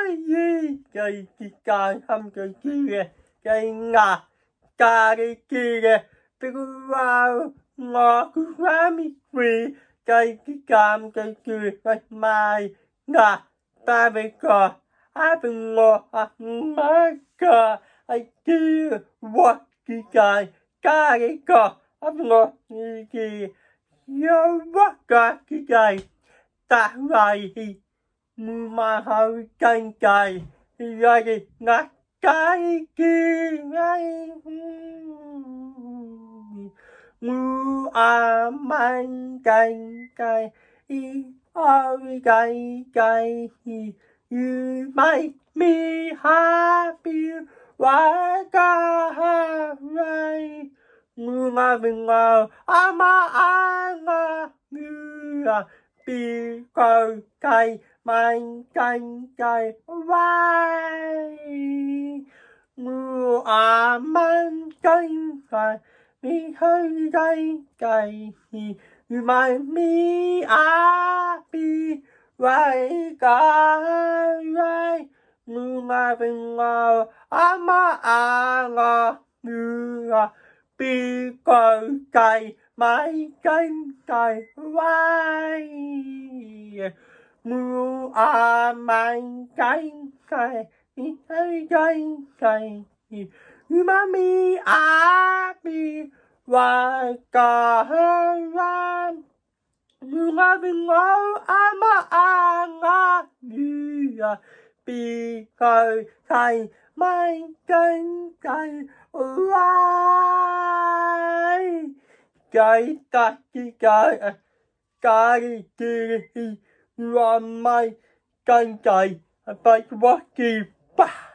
gì cây cây không cây kia cây ngà ca cây kia tôi vào ngõ cứ ra mi quỳ cây cam cây kia cây mai ngà ta về cò ai bên ngõ má cà ai kia what cây cây ca cây cò ai bên ngõ kia yo what ca cây cây ta lại mà hơi canh cày rồi ngắt cái kia ngay mưa man canh cày ơi cày you make me happy why cry mưa mà bình ngờ ama anga mưa bị coi cày man canh cày vai mưa man canh cày mi hơi cay mà mi happy vai cry mưa mà bình ngờ ama anga mưa bị coi cày man canh cày vai mưa man canh cày cay mami happy và cả ram mưa bên ngõ ama anga mưa bị coi cày man canh cày vai cái ta cái làm mai canh cày phải quá kỳ ba